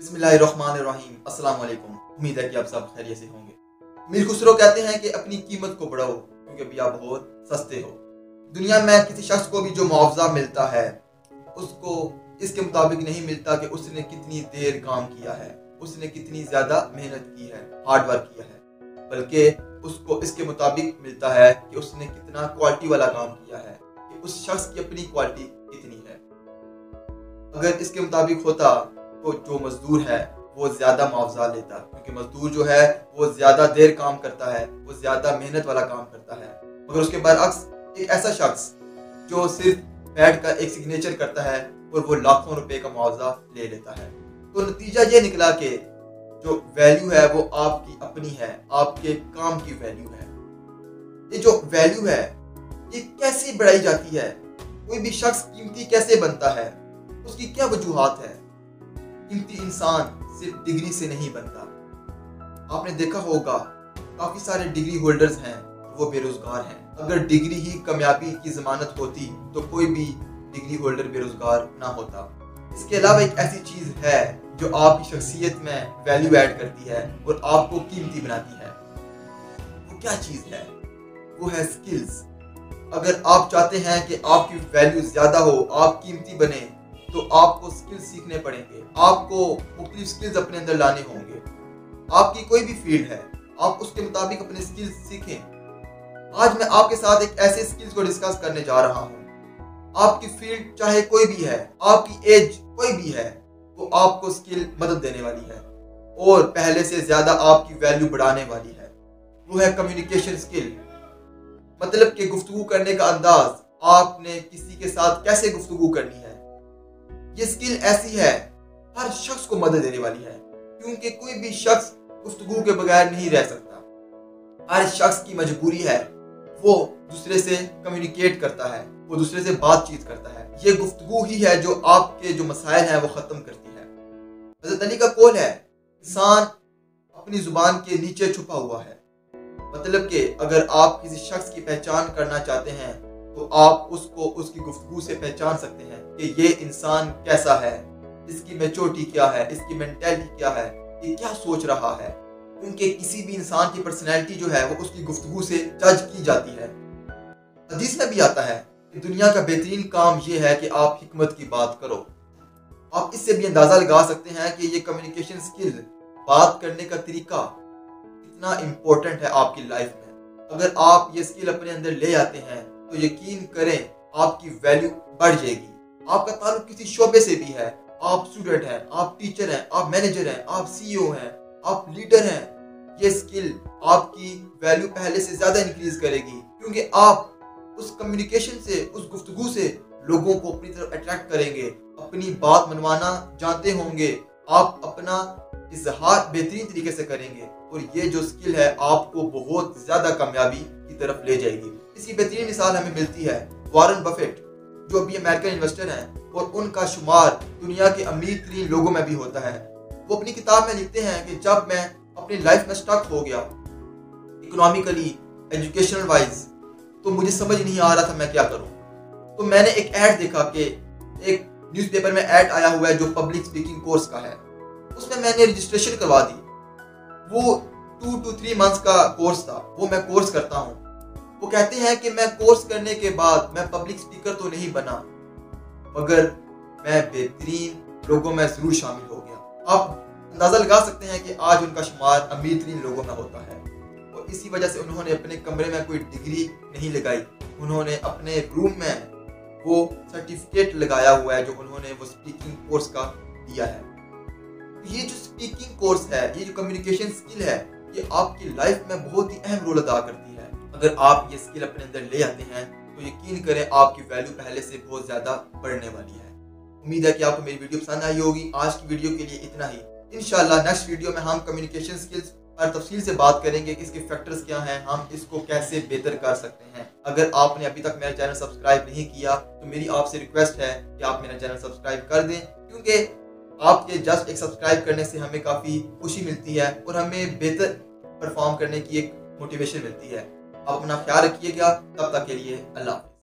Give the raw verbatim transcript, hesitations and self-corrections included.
बिस्मिल्लाहिर्रहमानिर्रहीम। अस्सलाम वालेकुम। उम्मीद है कि आप सब खैरियत से होंगे। मीर खुसरो कहते हैं कि अपनी कीमत को बढ़ाओ क्योंकि अभी आप बहुत सस्ते हो। दुनिया में किसी शख्स को भी जो मुआवजा मिलता है उसको इसके मुताबिक नहीं मिलता कि उसने कितनी देर काम किया है, उसने कितनी ज्यादा मेहनत की है, हार्ड वर्क किया है, बल्कि उसको इसके मुताबिक मिलता है कि उसने कितना क्वालिटी वाला काम किया है, कि उस शख्स की अपनी क्वालिटी कितनी है। अगर इसके मुताबिक होता तो जो मजदूर है वो ज्यादा मुआवजा लेता, क्योंकि मजदूर जो है वो ज्यादा देर काम करता है, वो ज्यादा मेहनत वाला काम करता है। मगर उसके बरअक्स एक ऐसा शख्स जो सिर्फ बैठ कर एक सिग्नेचर करता है और वो लाखों रुपए का मुआवजा ले लेता है। तो नतीजा ये निकला कि जो वैल्यू है वो आपकी अपनी है, आपके काम की वैल्यू है। ये जो वैल्यू है ये कैसे बढ़ाई जाती है, कोई भी शख्स कीमती कैसे बनता है, उसकी क्या वजूहात है। कीमती इंसान सिर्फ डिग्री से नहीं बनता। आपने देखा होगा काफी सारे डिग्री होल्डर्स हैं वो बेरोजगार हैं। अगर डिग्री ही कामयाबी की जमानत होती तो कोई भी डिग्री होल्डर बेरोजगार ना होता। इसके अलावा एक ऐसी चीज है जो आपकी शख्सियत में वैल्यू ऐड करती है और आपको कीमती बनाती है। वो क्या चीज है? वो है स्किल्स। अगर आप चाहते हैं कि आपकी वैल्यू ज्यादा हो, आप कीमती बने, तो आपको स्किल्स सीखने पड़ेंगे, आपको मुख्तलिफ स्किल्स अपने अंदर लाने होंगे। आपकी कोई भी फील्ड है, आप उसके मुताबिक अपने स्किल्स सीखें। आज मैं आपके साथ एक ऐसे स्किल्स को डिस्कस करने जा रहा हूँ। आपकी फील्ड चाहे कोई भी है, आपकी एज कोई भी है, वो आपको स्किल मदद देने वाली है और पहले से ज्यादा आपकी वैल्यू बढ़ाने वाली है। वो है कम्युनिकेशन स्किल। मतलब कि गुफ्तगू करने का अंदाज, आपने किसी के साथ कैसे गुफ्तगू करनी है। ये स्किल ऐसी है हर शख्स को मदद देने वाली है, क्योंकि कोई भी शख्स गुफ्तगू के बगैर नहीं रह सकता। हर शख्स की मजबूरी है वो दूसरे से कम्युनिकेट करता है, वो दूसरे से बातचीत करता है। ये गुफ्तगू ही है जो आपके जो मसाइल हैं वो खत्म करती है। हज़रत अली का कौल है, इंसान अपनी जुबान के नीचे छुपा हुआ है। मतलब कि अगर आप किसी शख्स की पहचान करना चाहते हैं तो आप उसको उसकी गुफ्तगू से पहचान सकते हैं कि ये इंसान कैसा है, इसकी मैच्योरिटी क्या है, इसकी मेंटालिटी क्या है, ये क्या सोच रहा है। क्योंकि किसी भी इंसान की पर्सनैलिटी जो है वो उसकी गुफ्तगू से जज की जाती है। हदीस में भी आता है कि दुनिया का बेहतरीन काम ये है कि आप हिकमत की बात करो। आप इससे भी अंदाजा लगा सकते हैं कि ये कम्युनिकेशन स्किल, बात करने का तरीका कितना इम्पोर्टेंट है आपकी लाइफ में। अगर आप ये स्किल अपने अंदर ले आते हैं तो यकीन करें आपकी वैल्यू बढ़ जाएगी। आपका ताल्लुक किसी शोबे से भी है, आप स्टूडेंट हैं, आप टीचर हैं, आप मैनेजर हैं, आप सीईओ हैं, आप लीडर हैं, ये स्किल आपकी वैल्यू पहले से ज्यादा इंक्रीज करेगी, क्योंकि आप उस कम्युनिकेशन से, उस गुफ्तगू से लोगों को अपनी तरफ अट्रैक्ट करेंगे, अपनी बात मनवाना जानते होंगे, आप अपना इजहार बेहतरीन तरीके से करेंगे और ये जो स्किल है आपको बहुत ज्यादा कामयाबी की तरफ ले जाएगी। इसकी बेहतरीन मिसाल हमें मिलती है वॉरेन बफेट, जो अभी अमेरिकन इन्वेस्टर हैं और उनका शुमार दुनिया के अमीर तरीन लोगों में भी होता है। वो अपनी किताब में लिखते हैं कि जब मैं अपनी लाइफ में स्टक हो गया इकोनॉमिकली, एजुकेशनल वाइज, तो मुझे समझ नहीं आ रहा था मैं क्या करूं। तो मैंने एक ऐड देखा कि एक न्यूज़पेपर में ऐड आया हुआ है जो पब्लिक स्पीकिंग कोर्स का है। उसमें मैंने रजिस्ट्रेशन करवा दी। वो टू टू थ्री मंथ्स का कोर्स था, वो मैं कोर्स करता हूँ। वो कहते हैं कि मैं कोर्स करने के बाद मैं पब्लिक स्पीकर तो नहीं बना, मगर मैं बेहतरीन लोगों में जरूर शामिल हो गया। आप अंदाजा लगा सकते हैं कि आज उनका शुमार अमीर तरीन लोगों में होता है और इसी वजह से उन्होंने अपने कमरे में कोई डिग्री नहीं लगाई, उन्होंने अपने रूम में वो सर्टिफिकेट लगाया हुआ है जो उन्होंने वो स्पीकिंग कोर्स का दिया है। ये जो स्पीकिंग कोर्स है, ये जो कम्युनिकेशन स्किल है, ये आपकी लाइफ में बहुत ही अहम रोल अदा करती है। अगर आप ये स्किल अपने अंदर ले आते हैं तो यकीन करें आपकी वैल्यू पहले से बहुत ज्यादा बढ़ने वाली है। उम्मीद है कि आपको मेरी वीडियो पसंद आई होगी। आज की वीडियो के लिए इतना ही। इंशाल्लाह नेक्स्ट वीडियो में हम कम्युनिकेशन स्किल्स पर तफसील से बात करेंगे कि इसके फैक्टर्स क्या हैं, हम इसको कैसे बेहतर कर सकते हैं। अगर आपने अभी तक मेरा चैनल सब्सक्राइब नहीं किया तो मेरी आपसे रिक्वेस्ट है कि आप मेरा चैनल सब्सक्राइब कर दें, क्योंकि आपके जस्ट एक सब्सक्राइब करने से हमें काफ़ी खुशी मिलती है और हमें बेहतर परफॉर्म करने की एक मोटिवेशन मिलती है। आप अपना ख्याल रखिएगा। तब तक के लिए अल्लाह।